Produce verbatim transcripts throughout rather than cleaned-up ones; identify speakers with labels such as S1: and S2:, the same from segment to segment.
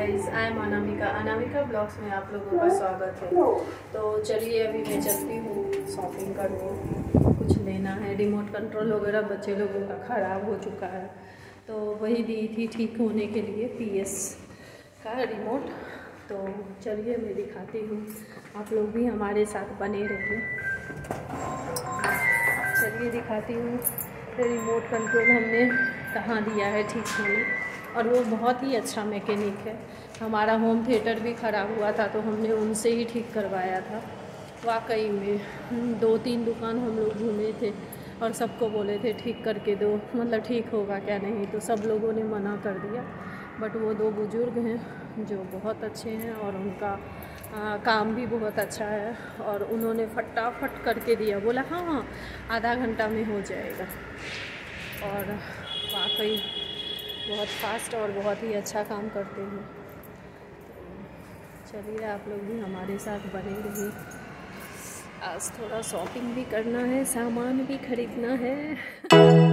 S1: Guys, I am Anamika. Anamika blogs में आप लोगों का स्वागत है। तो चलिए अभी मैं चलती हूँ शॉपिंग करने, कुछ लेना है। रिमोट कंट्रोल वगैरह बच्चे लोगों का ख़राब हो चुका है, तो वही दी थी ठीक होने के लिए, पीएस का रिमोट। तो चलिए मैं दिखाती हूँ, आप लोग भी हमारे साथ बने रहिए। चलिए दिखाती हूँ रिमोट कंट्रोल हमने कहाँ दिया है ठीक होने, और वो बहुत ही अच्छा मैकेनिक है। हमारा होम थिएटर भी ख़राब हुआ था तो हमने उनसे ही ठीक करवाया था। वाकई में दो तीन दुकान हम लोग घूमे थे और सबको बोले थे ठीक करके दो, मतलब ठीक होगा क्या नहीं, तो सब लोगों ने मना कर दिया। बट वो दो बुज़ुर्ग हैं जो बहुत अच्छे हैं और उनका आ, काम भी बहुत अच्छा है, और उन्होंने फटाफट करके दिया। बोला हाँ हाँ आधा घंटा में हो जाएगा, और वाकई बहुत फास्ट और बहुत ही अच्छा काम करते हैं। तो चलिए आप लोग भी हमारे साथ बने रहिए। आज थोड़ा शॉपिंग भी करना है, सामान भी खरीदना है।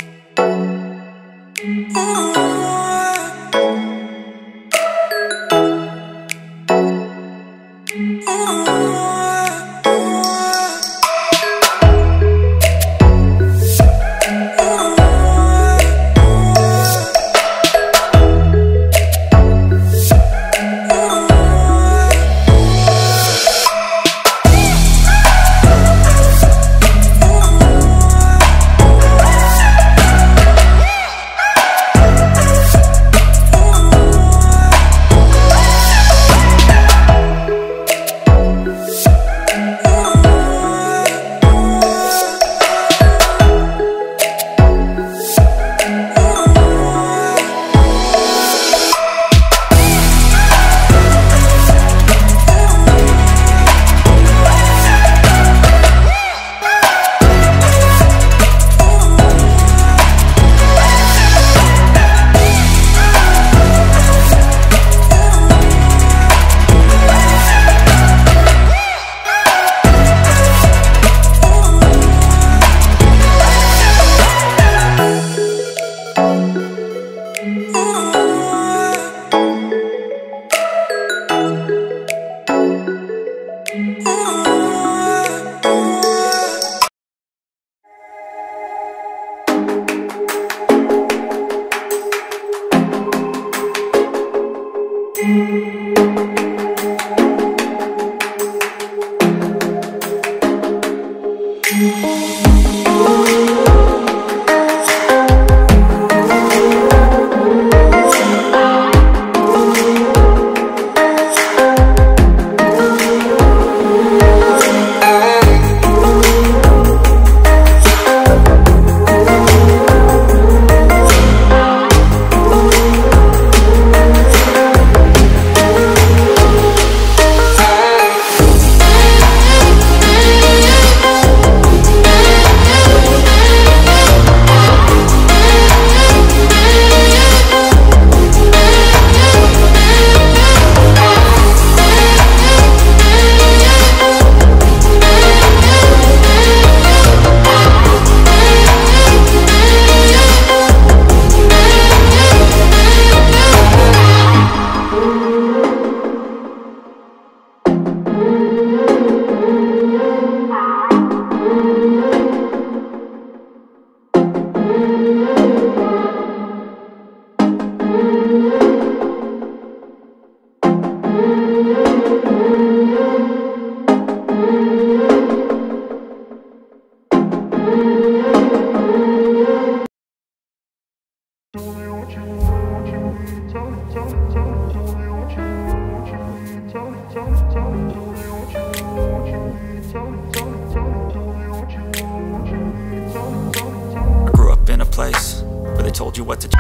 S2: Told you what to do.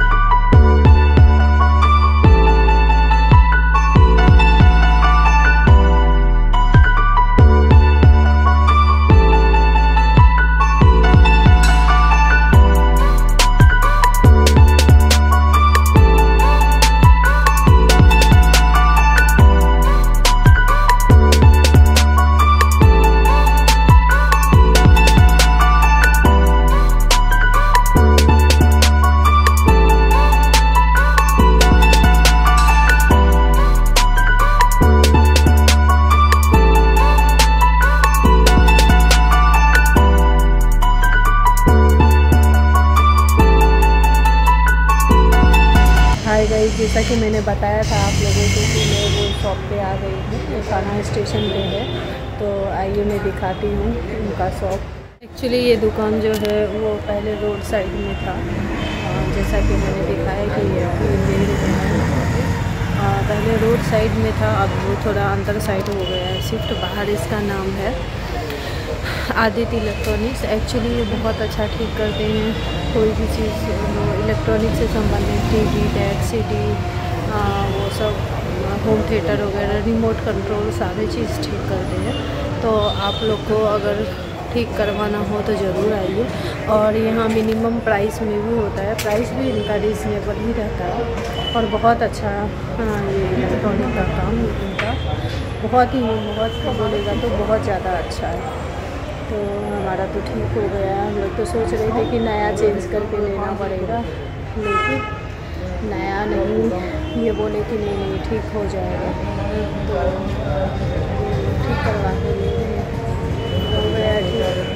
S1: कि मैंने बताया था आप लोगों को कि मैं वो शॉप पे आ गई हूँ, ये थाना स्टेशन पे है। तो आइए मैं दिखाती हूँ उनका शॉप। एक्चुअली ये दुकान जो है वो पहले रोड साइड में था, जैसा कि मैंने दिखाया कि ये पहले रोड साइड में था, अब वो थोड़ा अंदर साइड हो गया है शिफ्ट बाहर। इसका नाम है आदित्य इलेक्ट्रॉनिक्स। एक्चुअली ये बहुत अच्छा ठीक करते हैं, कोई भी चीज़ इलेक्ट्रॉनिक से संबंधित टीवी, डेस्क, सीडी, वो सब होम थिएटर वगैरह, रिमोट कंट्रोल सारे चीज़ ठीक करते हैं। तो आप लोग को अगर ठीक करवाना हो तो ज़रूर आइए। और यहाँ मिनिमम प्राइस में भी होता है, प्राइस भी इनका रीज़नेबल ही रहता है और बहुत अच्छा ये इलेक्ट्रॉनिक का काम इनका बहुत ही बहुत बोलेगा तो बहुत ज़्यादा अच्छा है। तो हमारा तो ठीक हो गया। हम लोग तो सोच रहे थे कि नया चेंज करके लेना पड़ेगा, लेकिन नया नहीं, ये बोले कि नहीं नहीं ठीक हो जाएगा, तो ठीक करवा के ले गए, हो गया ठीक।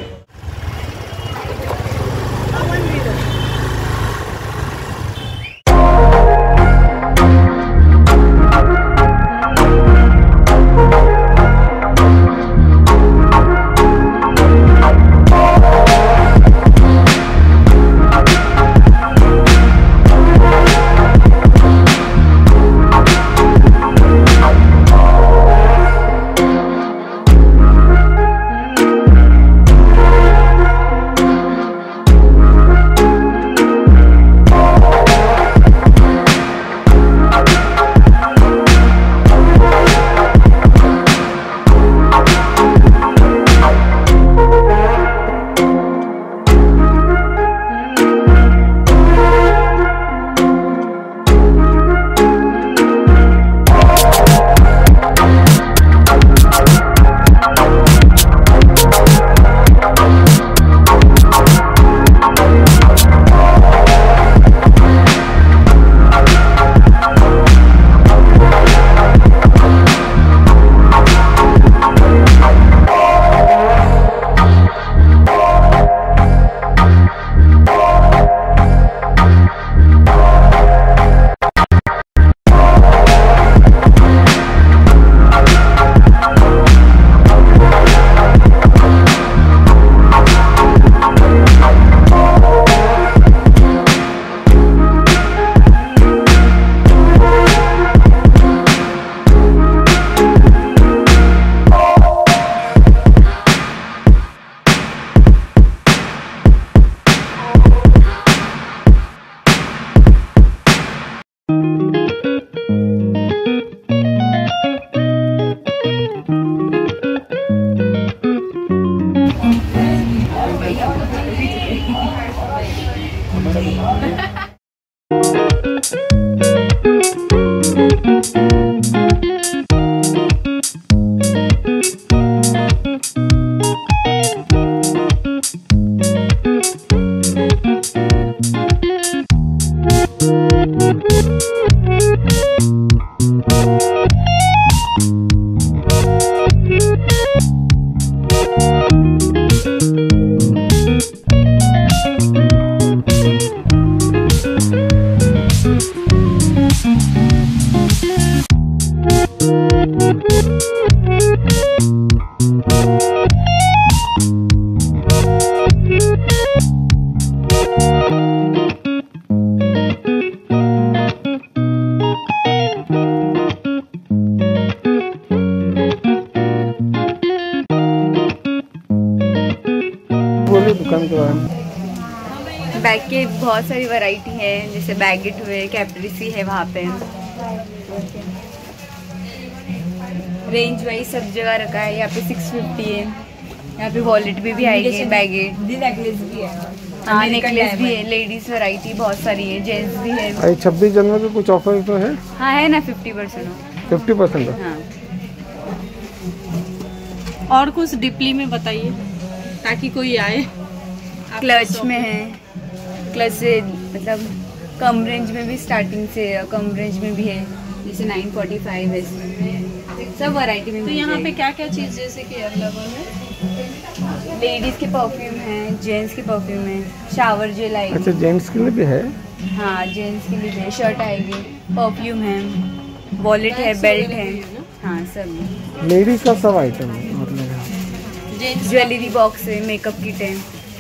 S2: दुकान के बारे में।
S3: बैग के बहुत सारी वैरायटी है, जैसे बैगेट हुए, कैप्रिसी है वहाँ पे। रेंज वाइज सब जगह रखा है। यहाँ पे सिक्स फिफ्टी है। यहाँ पे वॉलेट भी भी आएगी, बैगेट, नेकलेस भी है। हाँ, नेकलेस भी है। लेडीज वैरायटी बहुत सारी है, जेंट्स भी है।
S2: छब्बीस जनवरी को कुछ ऑफर तो है?
S3: हाँ है ना, फिफ्टी परसेंट
S2: फिफ्टी परसेंट
S3: हाँ।
S1: और कुछ डिपली में बताइए ताकि कोई आए।
S3: क्लच में है, क्लच से मतलब कम रेंज में भी, स्टार्टिंग से कम रेंज में भी है, जैसे नाइन फोर्टी फाइव है, सब वैरायटी में।
S1: तो यहाँ पे क्या क्या चीज़ जैसे कि अवेलेबल है?
S3: लेडीज के परफ्यूम है, जेंट्स के परफ्यूम है, शावर जेल आएगी।
S2: अच्छा, जेंट्स के लिए भी है?
S3: हाँ जेंट्स के लिए शर्ट आएगी, परफ्यूम है, वॉलेट है, बेल्ट है, हाँ सब।
S2: लेडीज का सब आइटम है मतलब
S3: ज्वेलरी बॉक्स है, मेकअप किट है।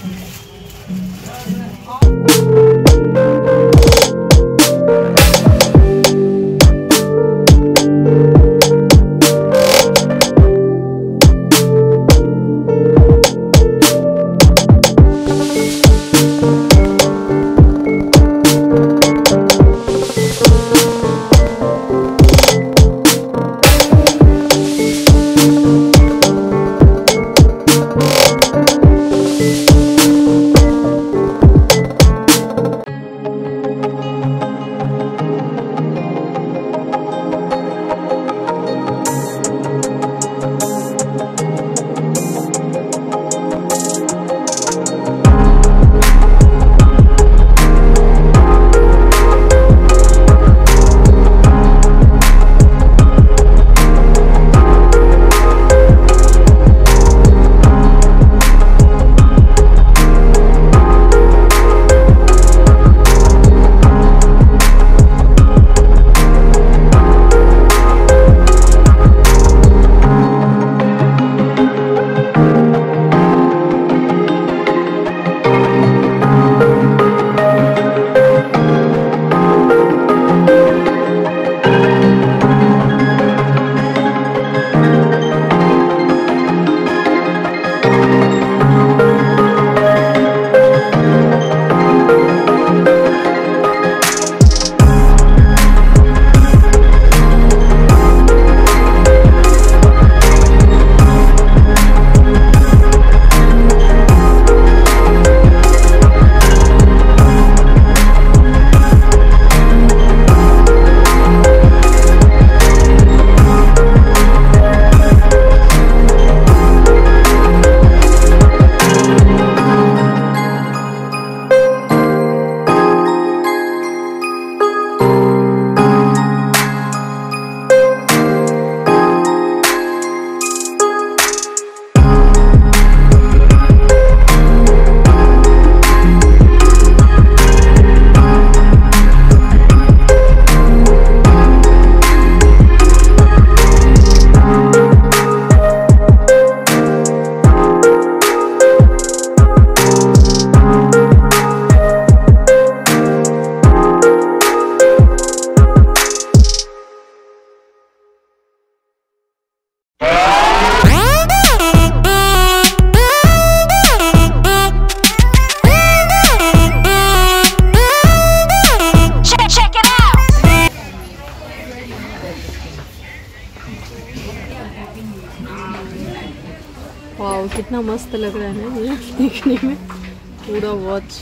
S1: वाह कितना मस्त लग रहा है ना ये देखने में पूरा वॉच।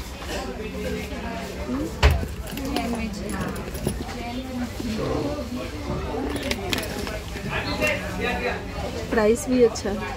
S1: प्राइस भी अच्छा है।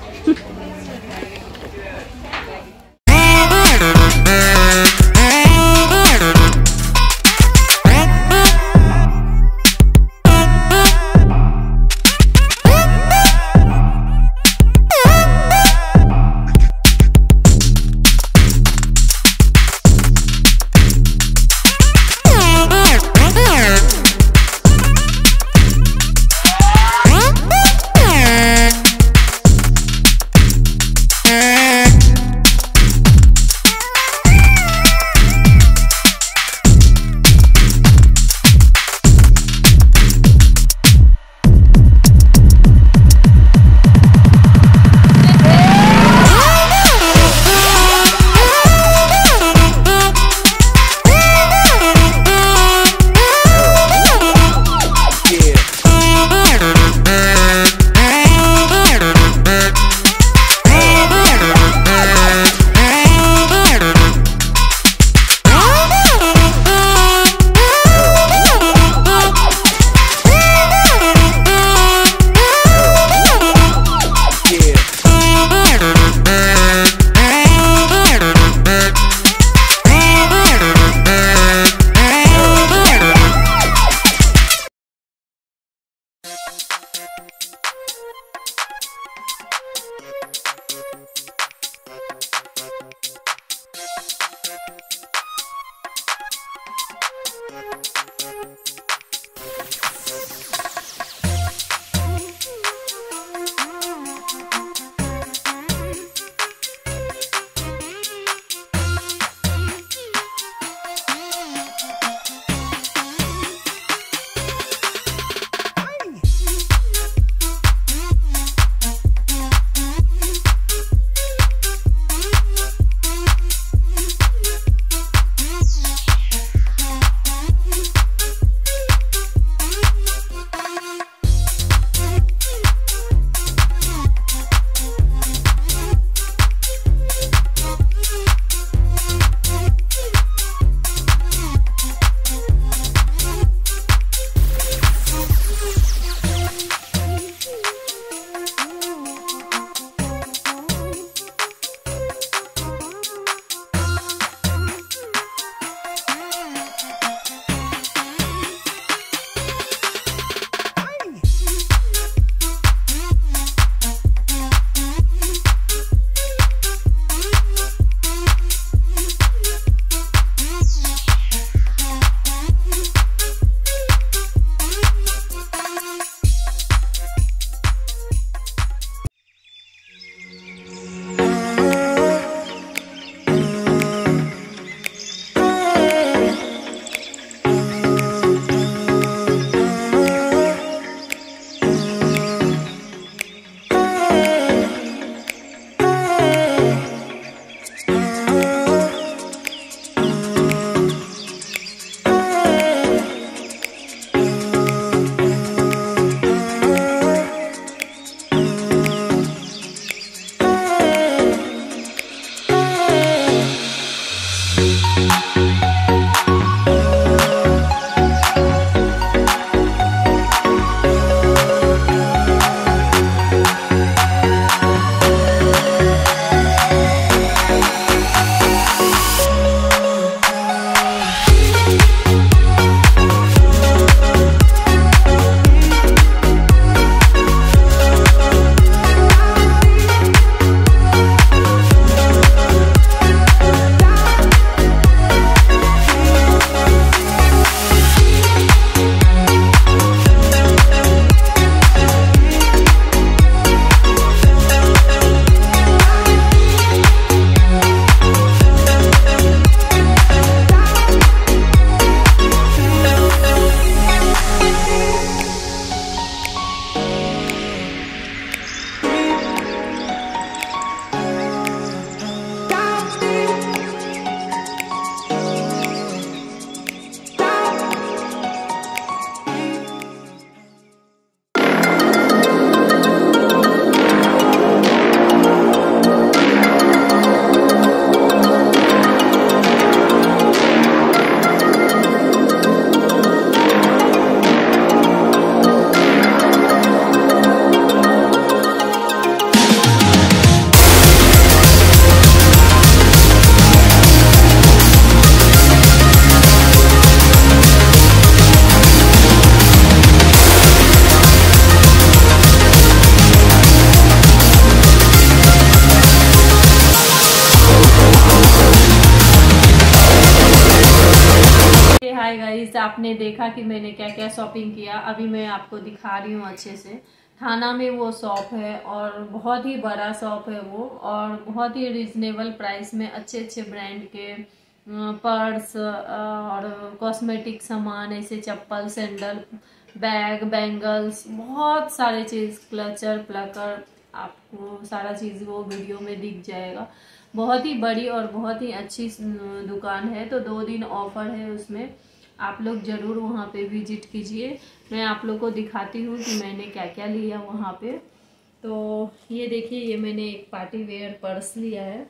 S1: आपने देखा कि मैंने क्या क्या शॉपिंग किया। अभी मैं आपको दिखा रही हूँ अच्छे से। थाना में वो शॉप है और बहुत ही बड़ा शॉप है वो, और बहुत ही रिजनेबल प्राइस में अच्छे अच्छे ब्रांड के पर्स और कॉस्मेटिक सामान, ऐसे चप्पल, सैंडल, बैग, बैंगल्स, बहुत सारे चीज़, क्लचर, प्लकर, आपको सारा चीज़ वो वीडियो में दिख जाएगा। बहुत ही बड़ी और बहुत ही अच्छी दुकान है। तो दो दिन ऑफर है उसमें, आप लोग ज़रूर वहाँ पे विजिट कीजिए। मैं आप लोग को दिखाती हूँ कि मैंने क्या क्या लिया वहाँ पे। तो ये देखिए, ये मैंने एक पार्टी वेयर पर्स लिया है।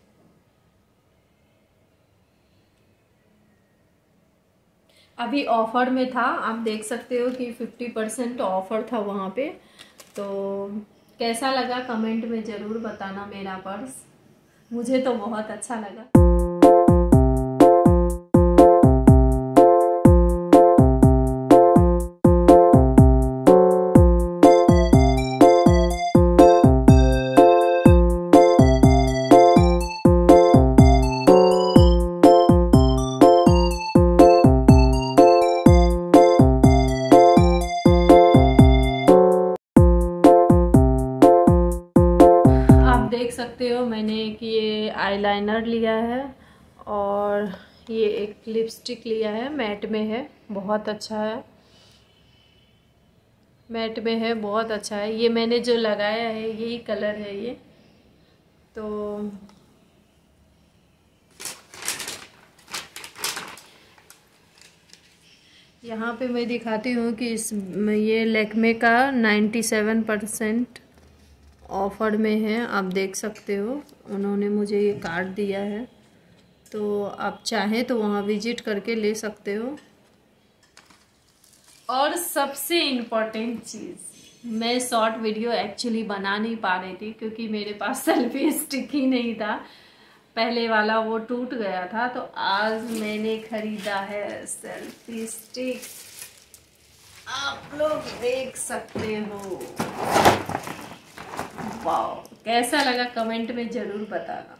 S1: अभी ऑफर में था, आप देख सकते हो कि फिफ्टी परसेंट ऑफर था वहाँ पे। तो कैसा लगा कमेंट में ज़रूर बताना मेरा पर्स, मुझे तो बहुत अच्छा लगा। देख सकते हो मैंने एक ये आईलाइनर लिया है और ये एक लिपस्टिक लिया है, मैट में है, बहुत अच्छा है, मैट में है, बहुत अच्छा है। ये मैंने जो लगाया है यही कलर है ये। तो यहाँ पे मैं दिखाती हूँ कि इस ये लैक्मे का नाइन्टी सेवन परसेंट ऑफर में है। आप देख सकते हो, उन्होंने मुझे ये कार्ड दिया है, तो आप चाहें तो वहाँ विजिट करके ले सकते हो। और सबसे इम्पोर्टेंट चीज़, मैं शॉर्ट वीडियो एक्चुअली बना नहीं पा रही थी क्योंकि मेरे पास सेल्फी स्टिक ही नहीं था, पहले वाला वो टूट गया था। तो आज मैंने खरीदा है सेल्फी स्टिक, आप लोग देख सकते हो। वाह, कैसा लगा कमेंट में जरूर बताना।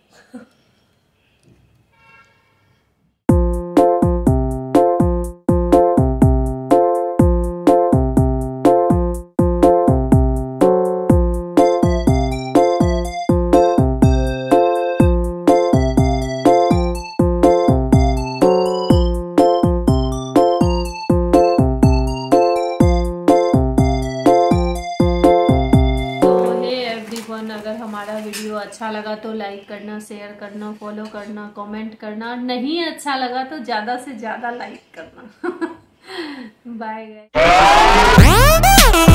S1: अगर हमारा वीडियो अच्छा लगा तो लाइक करना, शेयर करना, फॉलो करना, कमेंट करना। नहीं अच्छा लगा तो ज़्यादा से ज़्यादा लाइक करना। Bye guys.